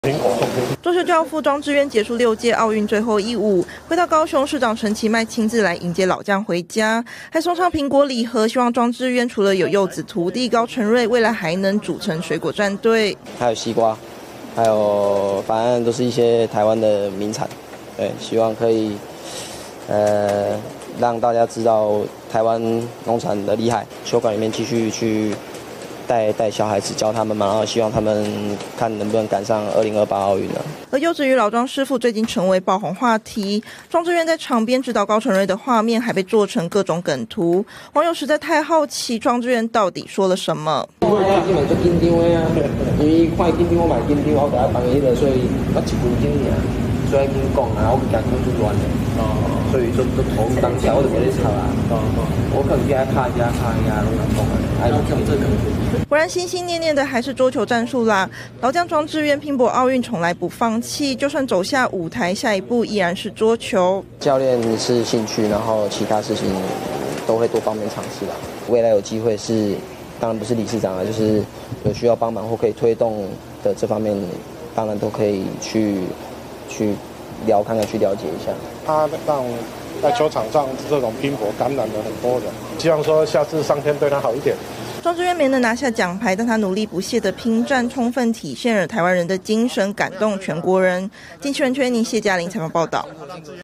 桌球教父庄智渊结束6届奥运最后一舞，回到高雄，市长陈其迈亲自来迎接老将回家，还送上苹果礼盒，希望庄智渊除了有柚子徒弟高承瑞，未来还能组成水果战队。 还有西瓜，还有反正都是一些台湾的名产，对，希望可以让大家知道台湾农产的厉害，球馆里面继续去带小孩子教他们嘛，然后希望他们看能不能赶上2028奥运了。 而柚子与老庄师傅最近成为爆红话题，庄智渊在场边指导高承瑞的画面还被做成各种梗图，网友实在太好奇庄智渊到底说了什么。 因为嘛做紧张的啊，因为看紧张我买紧张，我给他放迄个，所以我1分钟尔，所以紧讲啊，我不敢讲出乱的，所以就头当下我就没在吵啊，我可能在卡一下，拢讲啊，还是讲这个。 果然心心念念的还是桌球战术啦。老将庄智渊拼搏奥运从来不放弃，就算走下舞台，下一步依然是桌球。 教练是兴趣，然后其他事情都会多方面尝试啦。未来有机会是，当然不是理事长啊，就是有需要帮忙或可以推动的这方面，当然都可以去聊看看，去了解一下。 他让在球场上这种拼搏感染了很多人，希望说下次上天对他好一点。 庄智渊没能拿下奖牌，但他努力不懈的拼战，充分体现了台湾人的精神，感动全国人。经纪人缺宁谢嘉玲采访报道。